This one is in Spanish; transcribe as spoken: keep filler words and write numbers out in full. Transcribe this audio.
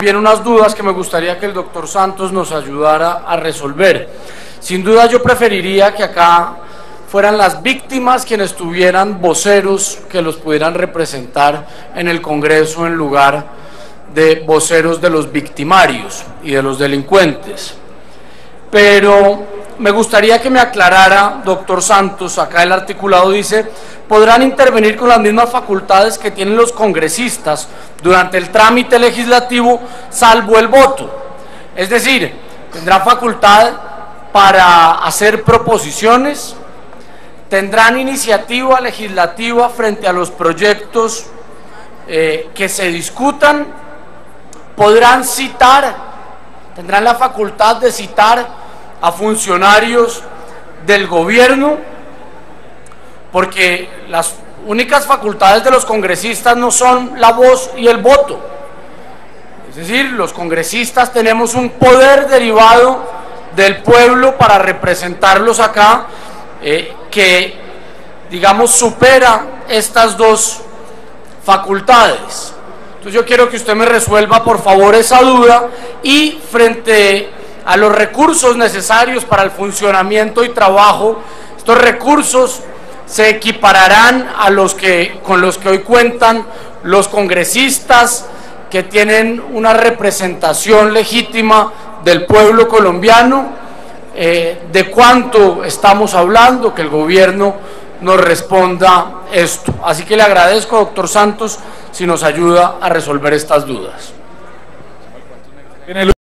Bien, unas dudas que me gustaría que el doctor Santos nos ayudara a resolver. Sin duda yo preferiría que acá fueran las víctimas quienes tuvieran voceros que los pudieran representar en el Congreso en lugar de voceros de los victimarios y de los delincuentes. Pero me gustaría que me aclarara, doctor Santos, acá el articulado dice, podrán intervenir con las mismas facultades que tienen los congresistas durante el trámite legislativo, salvo el voto. Es decir, tendrán facultad para hacer proposiciones, tendrán iniciativa legislativa frente a los proyectos eh, que se discutan, podrán citar, tendrán la facultad de citar a funcionarios del gobierno, porque las únicas facultades de los congresistas no son la voz y el voto. Es decir, los congresistas tenemos un poder derivado del pueblo para representarlos acá, eh, que, digamos, supera estas dos facultades. Entonces yo quiero que usted me resuelva, por favor, esa duda, y frente a los recursos necesarios para el funcionamiento y trabajo, estos recursos se equipararán a los que, con los que hoy cuentan los congresistas que tienen una representación legítima del pueblo colombiano. Eh, ¿de cuánto estamos hablando? Que el gobierno nos responda esto. Así que le agradezco, doctor Santos, si nos ayuda a resolver estas dudas.